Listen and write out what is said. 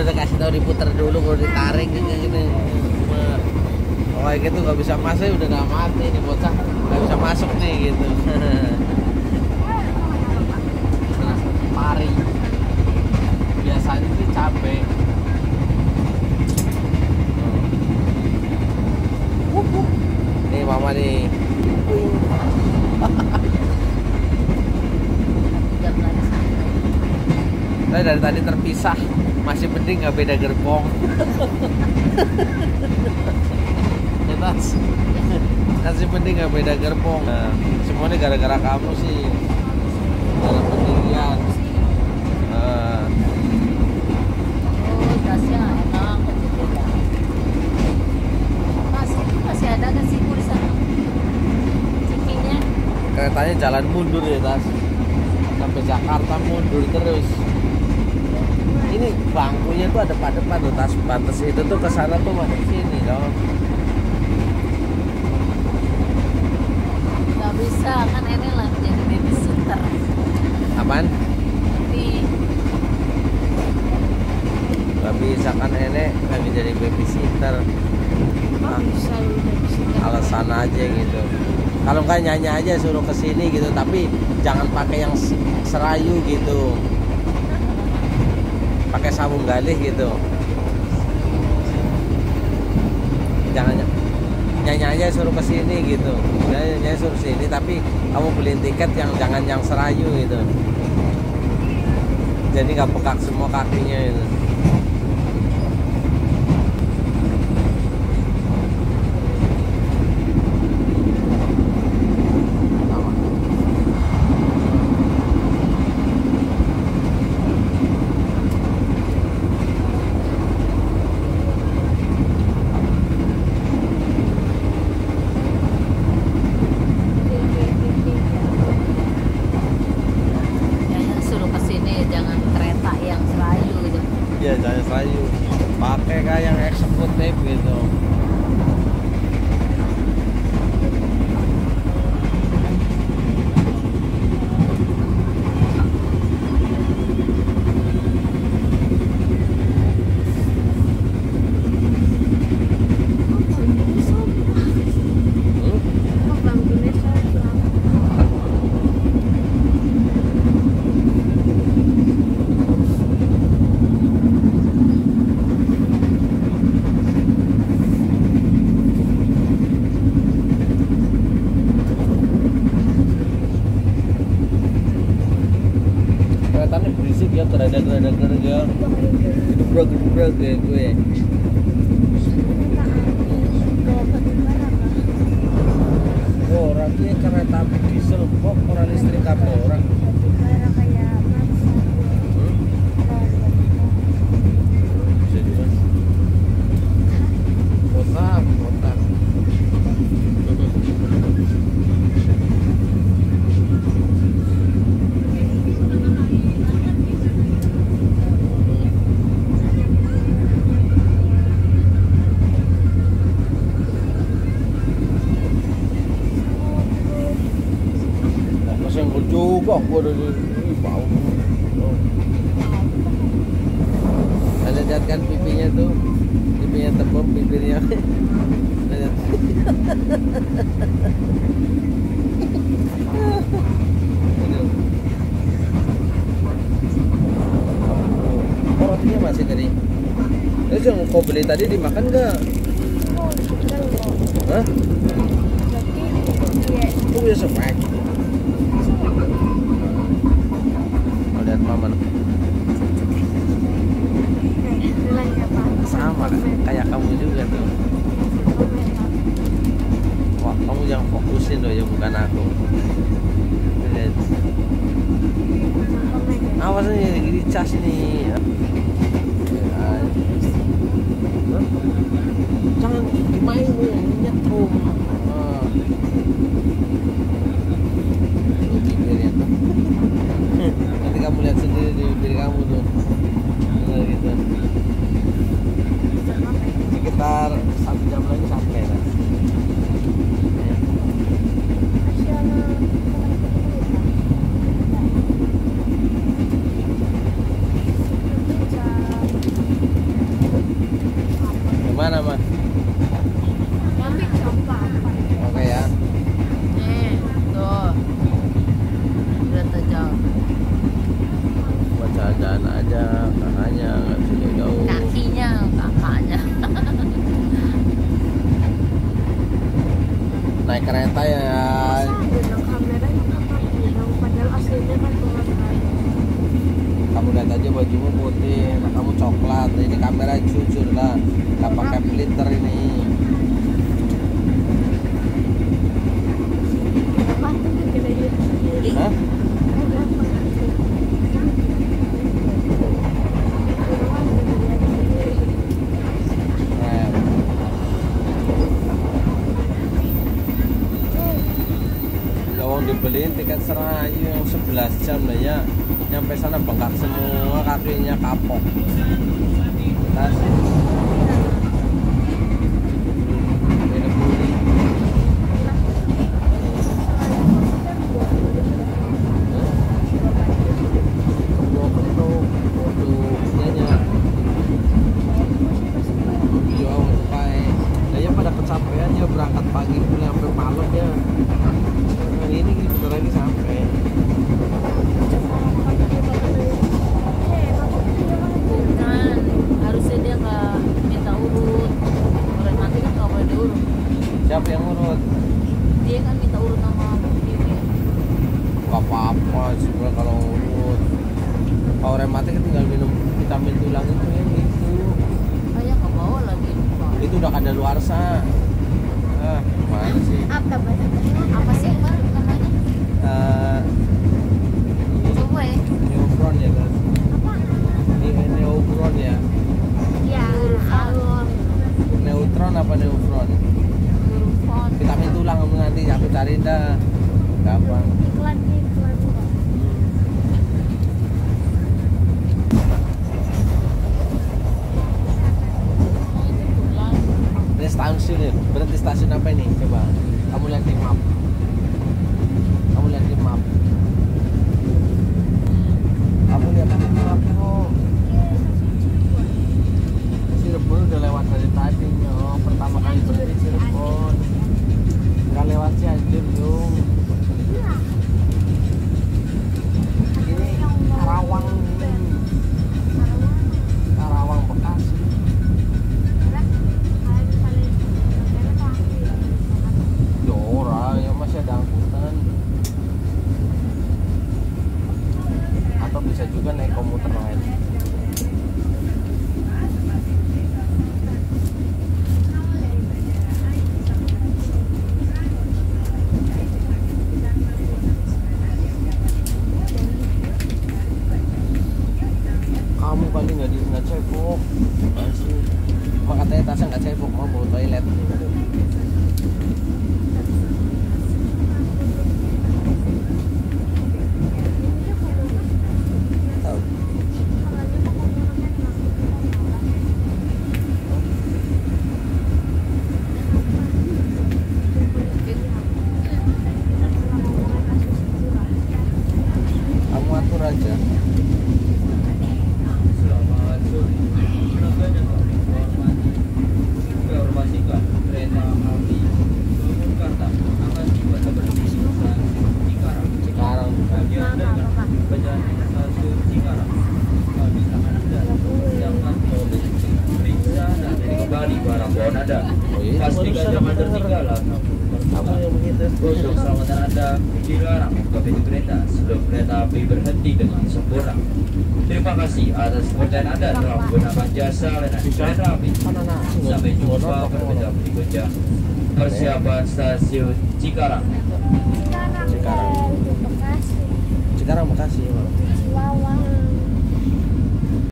udah kasih tahu diputer dulu baru ditarik gini. Oh kayak gitu nggak bisa masuk udah nggak mati nih bocah nggak bisa masuk nih gitu. Nah, pari biasanya sih cabe. Nih mama nih. Saya dari tadi terpisah masih penting nggak beda gerbong. Jelas masih penting nggak beda gerbong. Nah, semuanya gara-gara kamu sih dalam pendirian. Gasnya enak masih ada kan sih tulisan cikinya. Keretanya jalan mundur ya Tas sampai Jakarta mundur terus. Ini bangkunya tuh ada depan tuh Tas batas itu tuh ke sana tuh masuk sini dong. Nggak bisa kan ini lah jadi babysitter. Apaan? Tapi Gak bisa kan Nenek lagi jadi babysitter. kok bisa babysitter? Alasan aja gitu. Kalau nggak nyanyi aja suruh kesini gitu, tapi jangan pakai yang serayu gitu. Pakai sabung galih gitu. Jangan nyanyi aja suruh kesini gitu. Nyanyi suruh sini, tapi kamu beliin tiket yang jangan yang serayu gitu. Jadi nggak pekak semua kakinya itu. Kayaknya suruh kesini jangan kereta yang serayu gitu. Ya jangan serayu, pakai kayak yang eksekutif gitu. Keretanya berisik ya, gerada-gerada ya, gedubrak kayak gue. Oh, orangnya kereta api diesel kok orang listrik apa orang? Bisa juga. Kotak. Senggol juga gua dari bau. Ada lihat kan pipinya tuh, pipinya tebal, bibirnya. Lihat. Oh, rotinya masih kering. Terus yang kau beli tadi dimakan nggak? Hah? Kok bisa sepek? Lihat mama sama kayak kamu juga tuh. Wah, kamu yang fokusin loh ya, bukan aku. Lihat. Awas nih, gini cas nih. Jangan dimainin, nyetum. Bibirnya tuh. Nanti kamu lihat sendiri di bibir kamu tuh. Benar gitu. Sekitar 1 jam lagi sampai kan. Ya. Gimana mah? Oke ya. Nih, tuh. Udah terjauh. Buat jalan-jalan aja, kakaknya nggak bisa jauh-jauh. Kakinya, kakaknya. Naik kereta ya. Kamu lihat aja bajumu putih, nah kamu coklat. Nah, ini kamera jujur lah, nggak pakai filter ini. Hah? Lawang dibeliin tiket Serayu yang 11 jam lah ya. Nyampe sana bengkak semua, kakinya kapok. Tas. Beda buli. Kecapean ya, berangkat pagi pulang sampai malam ya. Nah, ini bentar lagi sampai. Kan harusnya dia nggak minta urut. Orang mati kan nggak boleh diurut. Siapa yang urut? Dia kan minta urut sama Bibi. Gak apa-apa sebenarnya kalau urut. Kalau rematik kan tinggal minum vitamin tulang itu yang itu. Kayak ke bawah lagi. Itu udah kadaluarsa. Ah, mana sih? Apa sih Bang namanya? Coba ya. Neopron ya kan? Ini neopron ya. Neutron apa neopron? Urufon. Vitamin tulang kamu nanti aku cari dah. Gampang. Ini stasiun, berarti stasiun apa ini? Coba kamu lihat di map. Kamu lihat di map. Kamu lihat di map kok. Cirebon udah lewat dari tadi yo. Pertama kali berhenti Cirebon. Nggak lewat Cianjur dong. Ini Karawang. Karawang Bekasi. Ya ora, ya masih ada angkutan. Atau bisa juga naik komuter lain. Kamu kali nggak cebok. Masih. Mak katanya tasnya nggak cebok, mau bawa toilet. Tahu. Kamu atur aja. Selamat sore. Informasikan kereta api Purwakarta akan tiba berhenti di stasiun Cikarang. Sekarang Bagian dengan bagian stasiun Cikarang. Kami akan Anda sedangkan tolong periksa dan kembali barang bawaan Anda. Oh iya, Pastikan barusan jangan dengar. tertinggal. Kamu yang begitu. Untuk keselamatan Anda dilarang membuka pintu kereta sebelum kereta api berhenti dengan sempurna. Terima kasih atas kepercayaan Anda dalam menggunakan jasa layanan kereta api. Sampai jumpa pada berikutnya. Persiapan stasiun Cikarang. Cikarang Bekasi. Bang. Chihuahua.